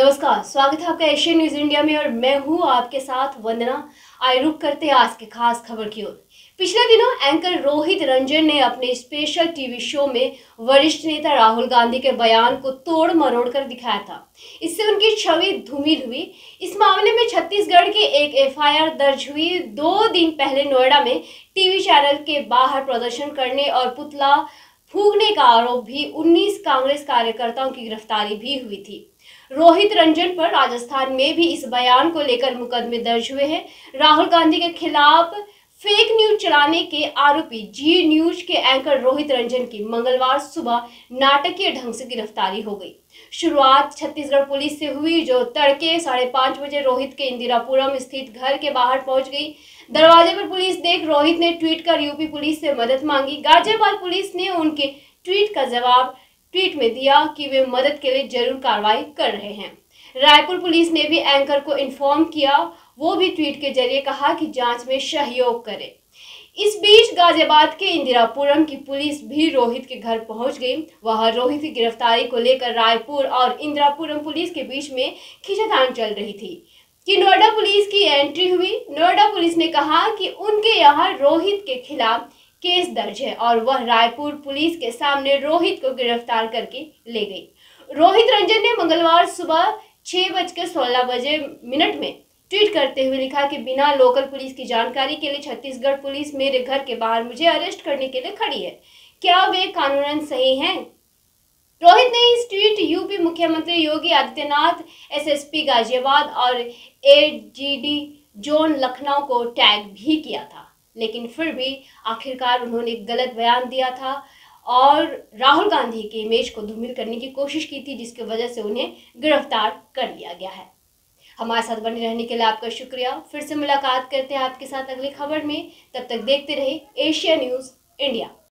नमस्कार, स्वागत है आपका एशियन न्यूज इंडिया में और मैं हूं आपके साथ वंदना। आइए रुक करते हैं आज के खास खबर की ओर। पिछले दिनों एंकर रोहित रंजन ने अपने स्पेशल टीवी शो में वरिष्ठ नेता राहुल गांधी के बयान को तोड़ मरोड़ कर दिखाया था। इससे उनकी छवि धूमिल हुई। इस मामले में छत्तीसगढ़ की एक एफआईआर दर्ज हुई। 2 दिन पहले नोएडा में टीवी चैनल के बाहर प्रदर्शन करने और पुतला फूंकने का आरोप भी 19 कांग्रेस कार्यकर्ताओं की गिरफ्तारी भी हुई थी। रोहित रंजन पर राजस्थान में भी इस बयान को लेकर मुकदमे दर्ज हुए हैं। राहुल गांधी के खिलाफ फेक न्यूज चलाने के आरोपी जी न्यूज के एंकर रोहित रंजन की मंगलवार सुबह नाटकीय ढंग से गिरफ्तारी हो गई। शुरुआत छत्तीसगढ़ पुलिस से हुई, जो तड़के 5:30 बजे रोहित के इंदिरापुरम स्थित घर के बाहर पहुंच गई। दरवाजे पर पुलिस देख रोहित ने ट्वीट कर यूपी पुलिस से मदद मांगी। गाजियाबाद पुलिस ने उनके ट्वीट का जवाब ट्वीट में दिया कि वे मदद के लिए जरूर कार्रवाई कर रहे हैं। रायपुर पुलिस ने भी एंकर को इन्फॉर्म किया। वो भी ट्वीट के जरिए कहा कि जांच में सहयोग करे। इस बीच गाजियाबाद के इंदिरापुरम की पुलिस भी रोहित के घर पहुंच गई। वहां रोहित की गिरफ्तारी को लेकर रायपुर और इंदिरापुरम पुलिस के बीच में खींचातान चल रही थी कि नोएडा पुलिस की एंट्री हुई। नोएडा पुलिस ने कहा कि उनके यहाँ रोहित के खिलाफ केस दर्ज है और वह रायपुर पुलिस के सामने रोहित को गिरफ्तार करके ले गई। रोहित रंजन ने मंगलवार सुबह 6:16 में ट्वीट करते हुए लिखा कि बिना लोकल पुलिस की जानकारी के लिए छत्तीसगढ़ पुलिस मेरे घर के बाहर मुझे अरेस्ट करने के लिए खड़ी है। क्या वे कानूनन सही हैं? रोहित ने इस ट्वीट यूपी मुख्यमंत्री योगी आदित्यनाथ, एसएसपी गाजियाबाद और एडीजी जोन लखनऊ को टैग भी किया था, लेकिन फिर भी आखिरकार उन्होंने गलत बयान दिया था और राहुल गांधी के इमेज को धूमिल करने की कोशिश की थी, जिसकी वजह से उन्हें गिरफ्तार कर लिया गया है। हमारे साथ बने रहने के लिए आपका शुक्रिया। फिर से मुलाकात करते हैं आपके साथ अगली खबर में। तब तक देखते रहिए एशिया न्यूज इंडिया।